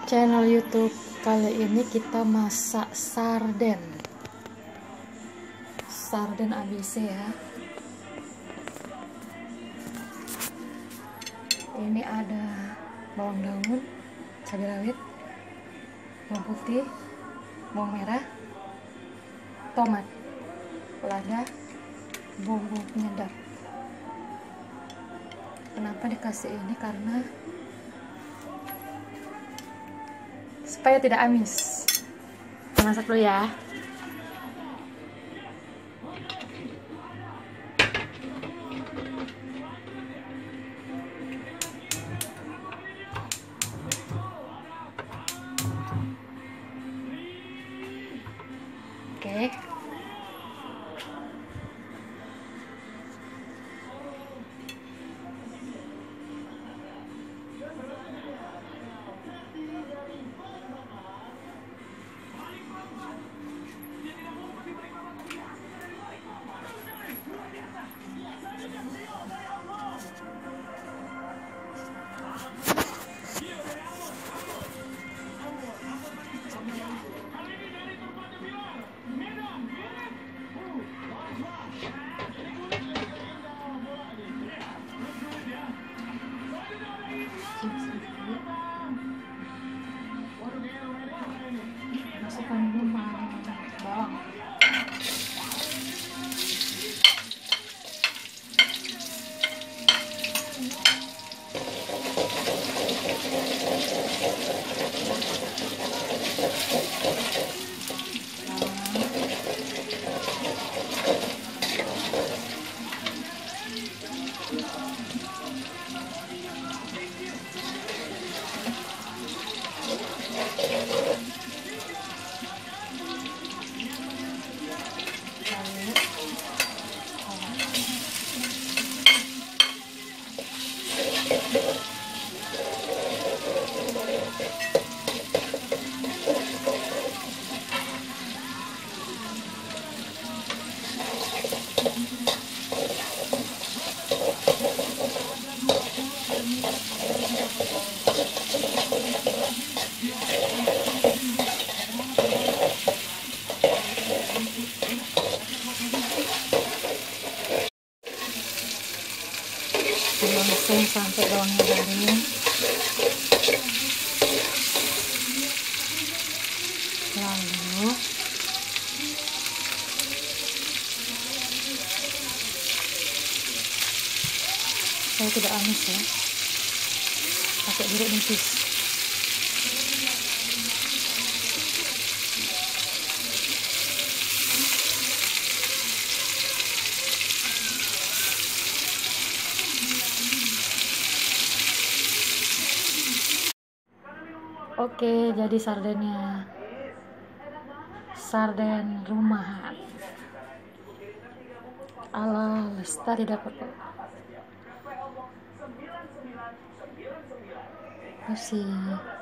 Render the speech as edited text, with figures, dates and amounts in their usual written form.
channel YouTube. Kali ini kita masak sarden ABC ya. Ini ada bawang daun, cabai rawit, bawang putih, bawang merah, tomat, lada, bumbu penyedap. Kenapa dikasih ini? Karena supaya tidak amis. Masak dulu ya. Oke. Masukkan bawang. Langsung sampai bawangnya garing. Lalu saya tidak amis ya, pakai jeruk nipis. Oke, jadi sardennya sarden rumahan ala Lestari dapat bersih.